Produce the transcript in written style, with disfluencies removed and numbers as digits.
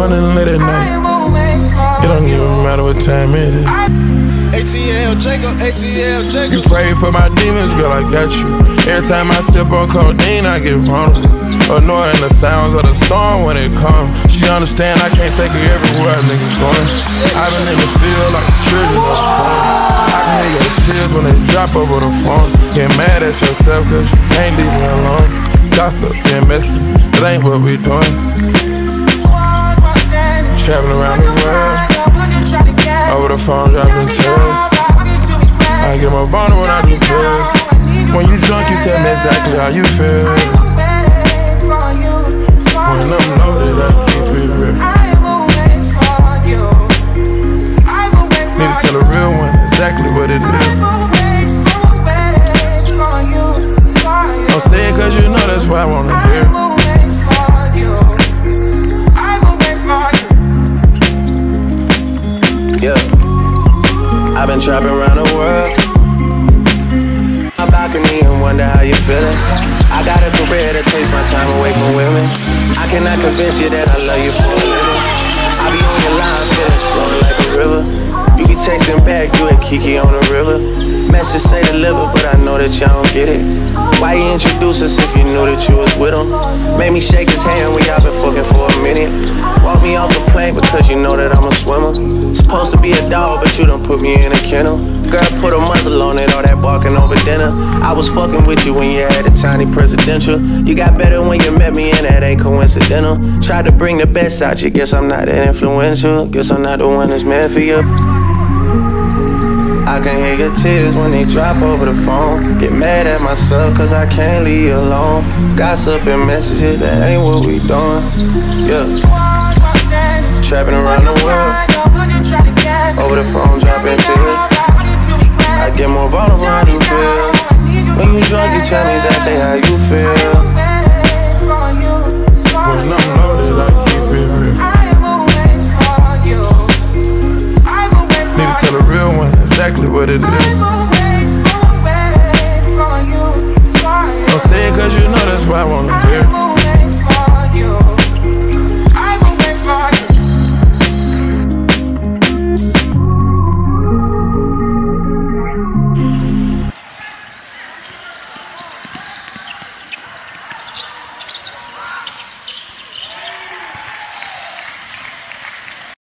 morning, late at night. It don't even matter what time it is. ATL Jacob, ATL Jacob. You pray for my demons, girl, I got you. Every time I sip on codeine, I get vulnerable. Annoying the sounds of the storm when it comes. She understand I can't take her everywhere niggas going. I've been in the field like the children of the phone. I can hear your tears when they drop over the phone. Get mad at yourself cause you can't leave me alone. Gossip and messy, it ain't what we doing. Traveling around the world, over the phone dropping tears. I get more vulnerable when I do pills. When you drunk, you tell me exactly how you feel. When I'm loaded, I keep it real. Need to tell a real one exactly what it is. Don't say it cause you know that's why I wanna hear. Yeah, I've been trapping around the world. My balcony and wonder how you feeling. I got a career that takes my time away from women. I cannot convince you that I love you for a living. I be on your line, feelings flowing like a river. You be texting back, you and Kiki on the river. Message say deliver, but I know that y'all don't get it. Why you introduce us if you knew that you was with him? Made me shake his hand when y'all been fucking for a minute. Walk me off the plane because you know that I'm a swimmer. Supposed to be a dog, but you done put me in a kennel. Girl, put a muzzle on it, all that barking over dinner. I was fucking with you when you had a tiny presidential. You got better when you met me, and that ain't coincidental. Tried to bring the best out you, guess I'm not that influential. Guess I'm not the one that's meant for you. I can hear your tears when they drop over the phone. Get mad at myself cause I can't leave you alone. Gossip and messages, that ain't what we doing. Yeah, trapping around the world, over the phone dropping tears. I get more vulnerable when I do pills. When you drunk you tell me exactly how you feel. When I'm loaded I keep it real. Need to tell a real one exactly what it is. Don't say it cause you know that's why I wanna hear.